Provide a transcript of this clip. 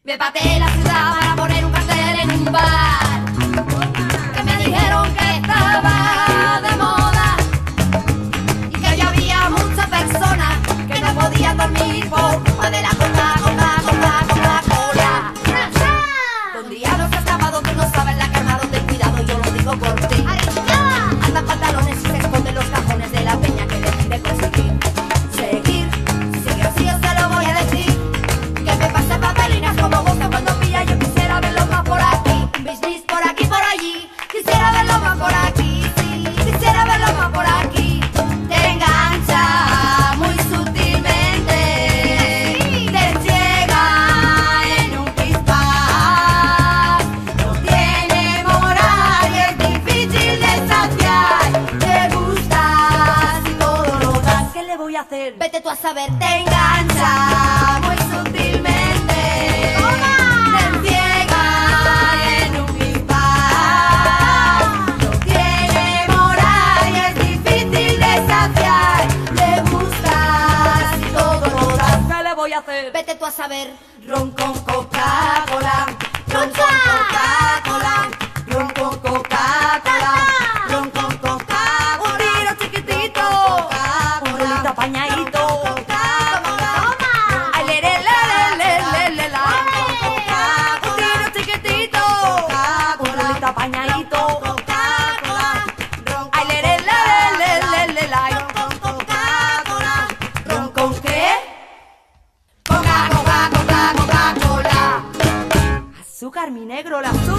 Me pateé la ciudad para poner un cartel en un bar, que me dijeron que estaba de moda y que ya había muchas personas que no podían dormir por culpa de la Coca-Cola. Donde ya no se sábado, tú no sabes la cama donde el cuidado, yo lo digo por ti. Andan pantalones y se esconden los cajones de la peña que decide conseguir seguir. Si sigue así yo se lo voy a decir, que me pasa papelinas como boca cuando pilla. Yo quisiera verlo más por aquí, business por aquí, por allí. Quisiera verlo más por aquí, sí, quisiera verlo más por aquí. Te engancha muy sutilmente, te ciega en un pispás. No tiene moral y es difícil de saciar. Te gustas y todo lo das. ¿Qué le voy a hacer? Vete tú a saber. Te engancha muy sutilmente, te ciega en un pispás. No tiene moral y es difícil de saciar. Le gustas y todo lo das. ¿Qué le voy a hacer? Vete tú a saber. Ron con Coca-Cola, ron con Coca-Cola, ron con Coca-Cola, ron con Coca-Cola. Un tiro chiquitito, un rolito apañadito. Ay, le, la. Un tiro chiquitito, un rolito apañadito. Ay, le, la. ¿Ron con qué? Coca-Cola. Azúcar, mi negro, la azúcar.